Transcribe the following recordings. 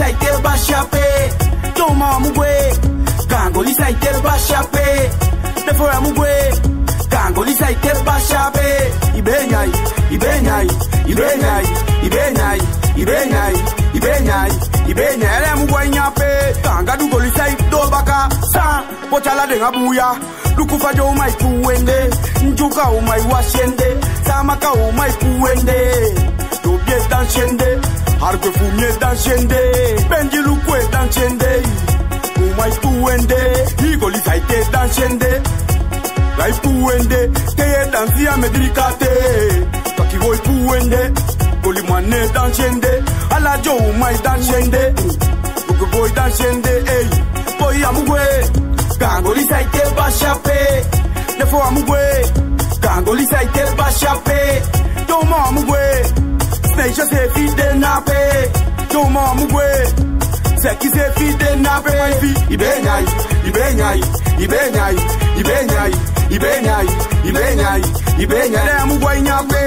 saite bashape. Toma mugwe. Gangoli saite bashape. Defora mugwe. Gangoli saite bashape. Ibenyai, ibenyai, ibenyai, ibenyai, ibenyai, ibenyai, ibenyai. Ele mugwe nyape. Ganga dugoli saite do baka. Sa pochala denga buya. Lukufa jo umai kuwende. Njuka umai washende. Samaka umai kuwende. Dobye danshende. Harpe fumye danshende. Benji lukwe danshende. Umai kuwende. Igoli saite danshende. Rai kuwende. Keye dansi ya medrikate. Kaki goi kuwende. Goli mwane danshende. Ala jo umai danshende. Uke boy danshende. Boy amugwe. Gangoli saite bashape. Defo amugwe. Gangoli saite bashape. Toma amugwe. Snake se fide nape. Toma amugwe. Seki se fide nape. Ibenyai, ibenyai, ibenyai, ibenyai, ibenyai, ibenyai, ibenyai. Le amugwe nyape.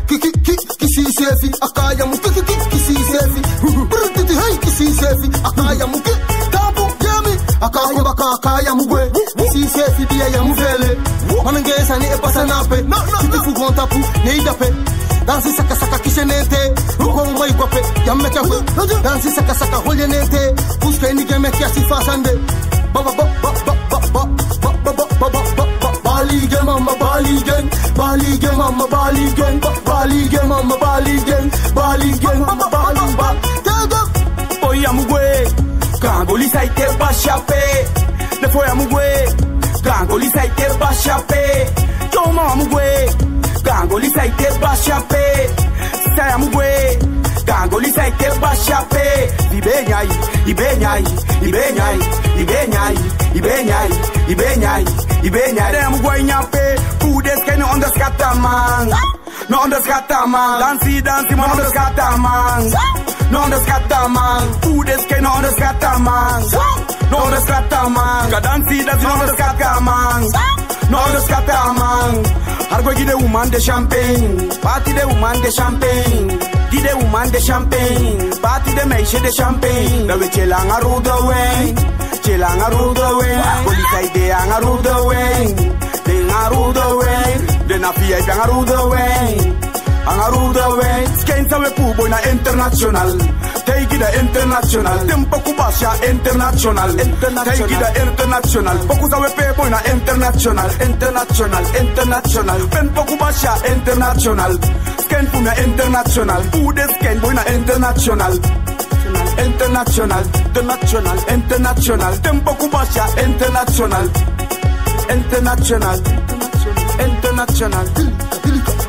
Kisi sefi akaya mu kisi sefi. Brutiti hey kisi sefi akaya mu tabu yami. Akaya baka akaya mugwe. Si sefi biya ya muvele. Manangesa ni epasa nape. Titi fugon tapu ne idape. Dansi saka saka kishenente. Uko umai guape ya meka hu. Dansi saka saka holye nente. Uske ni game kia sifa sande. Baba ba ba ba ba ba ba ba ba ba ba. Bali game mama Bali game. Bali game mama Bali game. Bali game mama Bali game. Bali game mama Bali game. Oya mugwe. Gangoli saite bashape. Defo ya mugwe. Gangoli saite bashape. Toma mugwe. Gangoli saite bashape. Saya mugwe. Gangoli saite bashape. Ibenyai, ibenyai, ibenyai, ibenyai, ibenyai, ibenyai, ibenyai. Dem mugwe nyape. Kudes kene on the scatter man. No on the scatter man. Dansi man on the scatter man. No on the scatter man. Kudes kene on the scatter man. No on the scatter man. Dansi on the scatter man. No on the scatter man. Argo give the woman the champagne. Party the woman the champagne. Give the woman the champagne. Party the meisje the champagne. Da we chillang a rude way. Chillang a rude way. Police idea a rude way. Ding a rude way. Den a fiye a rude way. A rude way. Skein sa we pubo na international. Take it international. Tempo kubasha international. Take it international. Focus our people na international. International. International. Pen pokubasha international. Scan puna international. Food scan boy na international. International. International. International. Tempo kubasha international. International. International.